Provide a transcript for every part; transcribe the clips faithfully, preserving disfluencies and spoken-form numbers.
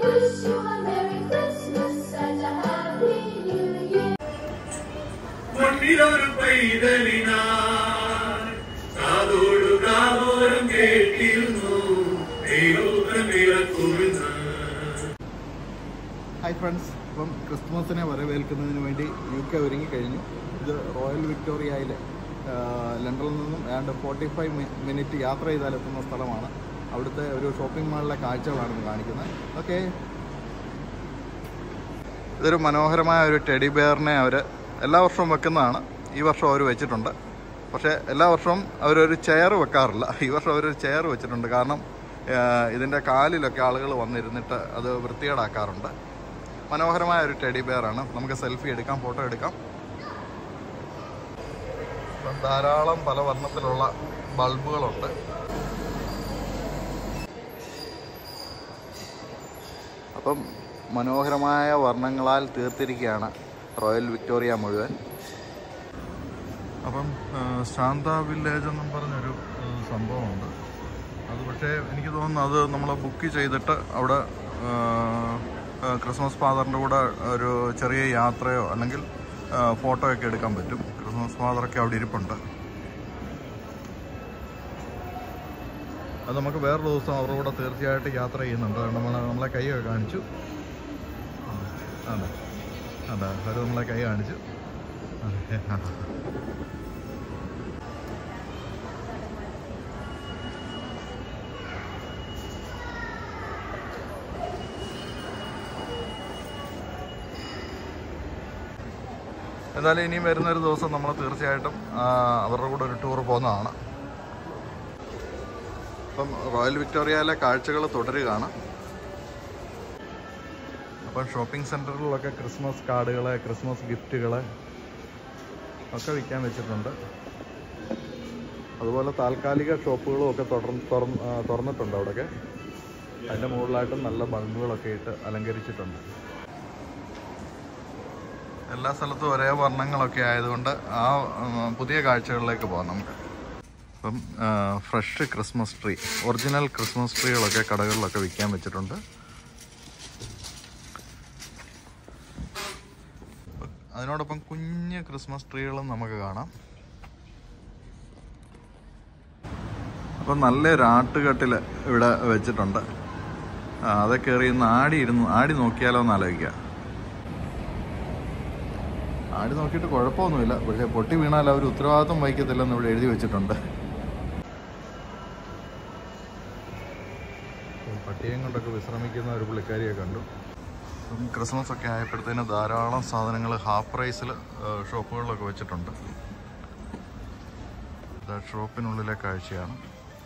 wish you a Merry Christmas and a Happy New Year. മണ്ണിലൊരു പൈതലിനായി കാതോടു കാതോരം കേട്ടിരുന്നു ദൈവോത്തരമിറക്കുമെന്ന്. Hi friends, ഇപ്പം ക്രിസ്മസിനെ വരവേൽക്കുന്നതിന് വേണ്ടി യു കെ ഒരുങ്ങിക്കഴിഞ്ഞു. ഇത് റോയൽ വിക്ടോറിയയിലെ ലണ്ടനിൽ നിന്നും ഏതാണ്ട് ഫോർട്ടി ഫൈവ് മിനിറ്റ് യാത്ര ചെയ്താലെത്തുന്ന സ്ഥലമാണ്. അവിടുത്തെ ഒരു ഷോപ്പിംഗ് മാളിലെ കാഴ്ചകളാണ് കാണിക്കുന്നത്. ഓക്കെ, ഇതൊരു മനോഹരമായ ഒരു ടെഡി ബെയറിനെ അവർ എല്ലാ വർഷവും വെക്കുന്നതാണ്. ഈ വർഷം അവർ വെച്ചിട്ടുണ്ട്. പക്ഷേ എല്ലാ വർഷവും അവരൊരു ചെയർ വെക്കാറില്ല. ഈ വർഷം അവരൊരു ചെയർ വെച്ചിട്ടുണ്ട്. കാരണം ഇതിൻ്റെ കാലിലൊക്കെ ആളുകൾ വന്നിരുന്നിട്ട് അത് വൃത്തികേടാക്കാറുണ്ട്. മനോഹരമായ ഒരു ടെഡി ബെയറാണ്. നമുക്ക് സെൽഫി എടുക്കാം, ഫോട്ടോ എടുക്കാം. ധാരാളം പല വർണ്ണത്തിലുള്ള ബൾബുകളുണ്ട്. അപ്പം മനോഹരമായ വർണ്ണങ്ങളാൽ തീർത്തിരിക്കുകയാണ് റോയൽ വിക്ടോറിയ മുഴുവൻ. അപ്പം ശാന്ത വില്ലേജ് എന്നും പറഞ്ഞൊരു സംഭവമുണ്ട്. അത് പക്ഷേ എനിക്ക് തോന്നുന്നു അത് നമ്മൾ ബുക്ക് ചെയ്തിട്ട് അവിടെ ക്രിസ്മസ് ഫാദറിൻ്റെ കൂടെ ഒരു ചെറിയ യാത്രയോ അല്ലെങ്കിൽ ഫോട്ടോയൊക്കെ എടുക്കാൻ പറ്റും. ക്രിസ്മസ് ഫാദറൊക്കെ അവിടെ ഇരിപ്പുണ്ട്. അത് നമുക്ക് വേറൊരു ദിവസം അവരുടെ കൂടെ തീർച്ചയായിട്ടും യാത്ര ചെയ്യുന്നുണ്ട്. നമ്മൾ നമ്മളെ കൈയൊക്കെ കാണിച്ചു. അതെ അതെ അവർ നമ്മളെ കൈ കാണിച്ചു. എന്തായാലും ഇനിയും വരുന്നൊരു ദിവസം നമ്മൾ തീർച്ചയായിട്ടും അവരുടെ കൂടെ ഒരു ടൂർ പോകുന്നതാണ്. അപ്പം റോയൽ വിക്ടോറിയയിലെ കാഴ്ചകൾ തുടരുകയാണ്. അപ്പം ഷോപ്പിംഗ് സെൻറ്ററുകളിലൊക്കെ ക്രിസ്മസ് കാർഡുകൾ, ക്രിസ്മസ് ഗിഫ്റ്റുകൾ ഒക്കെ വിൽക്കാൻ വെച്ചിട്ടുണ്ട്. അതുപോലെ താൽക്കാലിക ഷോപ്പുകളും ഒക്കെ തുടർന്ന് തുറന്ന് തുറന്നിട്ടുണ്ട് അവിടെയൊക്കെ. അതിൻ്റെ മുകളിലായിട്ട് നല്ല ബൾബുകളൊക്കെ ഇട്ട് അലങ്കരിച്ചിട്ടുണ്ട്. എല്ലാ സ്ഥലത്തും ഒരേ വർണ്ണങ്ങളൊക്കെ ആയതുകൊണ്ട് ആ പുതിയ കാഴ്ചകളിലേക്ക് പോകാം നമുക്ക്. ഇപ്പം fresh Christmas tree, original Christmas ട്രീകളൊക്കെ കടകളിലൊക്കെ വിൽക്കാൻ വെച്ചിട്ടുണ്ട്. അതിനോടൊപ്പം കുഞ്ഞ് ക്രിസ്മസ് ട്രീകളും നമുക്ക് കാണാം. അപ്പം നല്ലൊരു ആട്ടുകെട്ടിൽ ഇവിടെ വെച്ചിട്ടുണ്ട്. അതൊക്കെ കയറി ഇന്ന് ആടി ഇരുന്ന് ആടി നോക്കിയാലോ എന്ന് ആലോചിക്കുക. ആടി നോക്കിയിട്ട് കുഴപ്പമൊന്നുമില്ല. പക്ഷേ പൊട്ടി വീണാൽ അവർ ഉത്തരവാദിത്വം വഹിക്കത്തില്ലെന്ന് ഇവിടെ എഴുതി വെച്ചിട്ടുണ്ട്. പട്ടിയും കൊണ്ടൊക്കെ വിശ്രമിക്കുന്ന ഒരു പുള്ളിക്കാരിയെ കണ്ടു. ക്രിസ്മസ് ഒക്കെ ആയപ്പോഴത്തേന് ധാരാളം സാധനങ്ങൾ ഹാഫ് പ്രൈസിൽ ഷോപ്പുകളിലൊക്കെ വെച്ചിട്ടുണ്ട്. ഷോപ്പിനുള്ളിലെ കാഴ്ചയാണ്.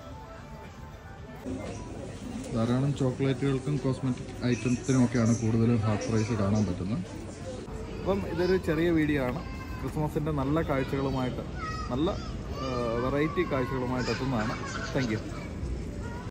ധാരാളം ചോക്ലേറ്റുകൾക്കും കോസ്മെറ്റിക് ഐറ്റംസിനുമൊക്കെയാണ് കൂടുതലും ഹാഫ് പ്രൈസ് കാണാൻ പറ്റുന്നത്. അപ്പം ഇതൊരു ചെറിയ വീഡിയോ ആണ്. ക്രിസ്മസിൻ്റെ നല്ല കാഴ്ചകളുമായിട്ട്, നല്ല വെറൈറ്റി കാഴ്ചകളുമായിട്ട് എത്തുന്നതാണ്. Thank U.